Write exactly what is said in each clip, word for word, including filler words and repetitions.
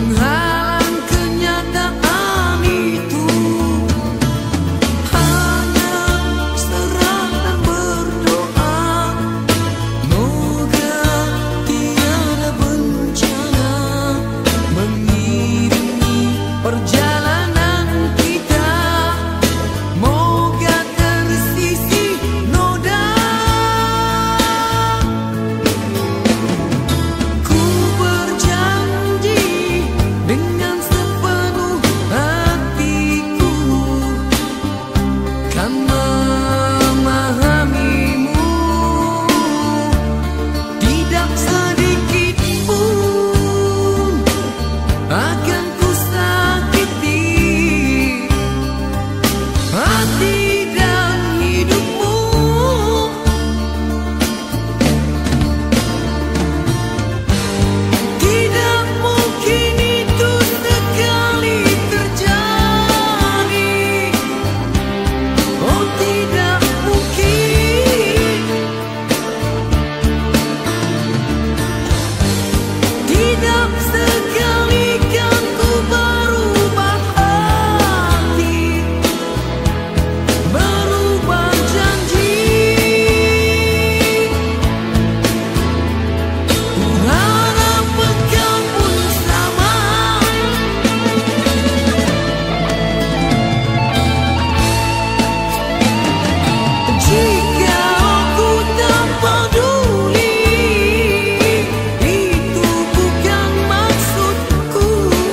menghalang kenyataan itu. Hanya serah dan berdoa, moga tiada bencana mengiringi perjalanan kita. Moga tersisih noda. Ku berjanji dengan sepenuh hatiku kan memahamimu. Tidak sedikit pun akan ku sakiti hati dan hidupmu. Tidak mungkin itu sekali terjadi. Oh, tidak mungkin. Tidak sekali kan ku berubah hati, berubah janji. Ku harap engkau pun sama. Jika aku tak peduli, itu bukan maksudku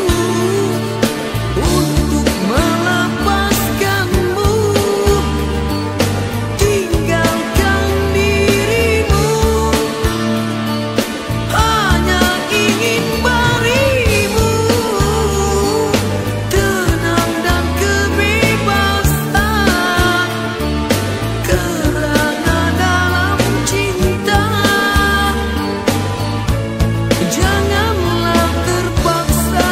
untuk melepaskanmu, tinggalkan dirimu. Hanya ingin berimu tenang dan kebebasan, kerana dalam cinta janganlah terpaksa.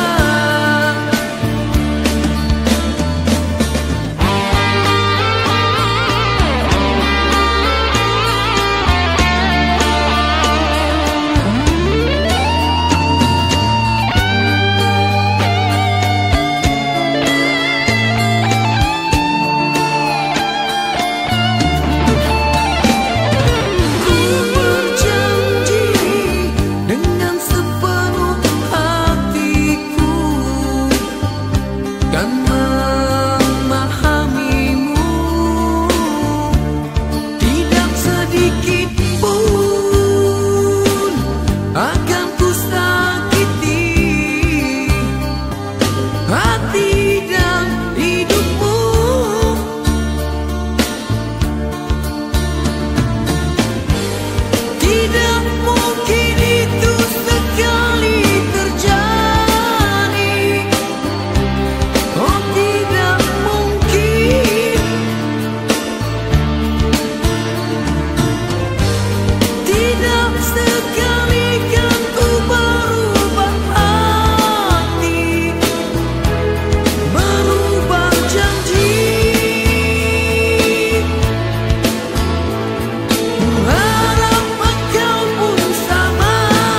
Ku berjanji dengan sepenuh hatiku kan memahamimu. Tidak sedikit pun akan ku sakiti hati dan hidupmu. Tidak mungkin itu sekali terjadi. Oh, tidak mungkin. Tidak sekali kan ku berubah hati, berubah janji. Ku harap engkau pun sama.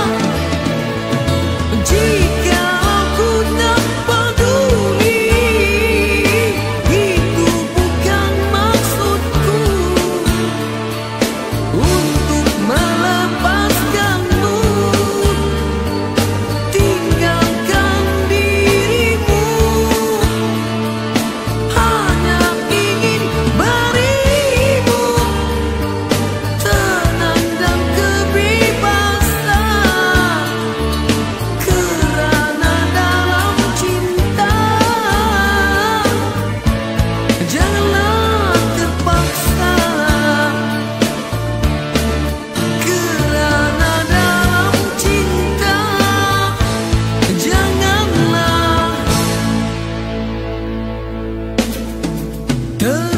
Jika aku tak peduli, itu bukan maksudku untuk melepaskanmu, tinggalkan dirimu. Hanya ingin berimu tenang dan kebebasan, kerana dalam cinta janganlah terpaksa. Kerana dalam cinta janganlah terpaksa.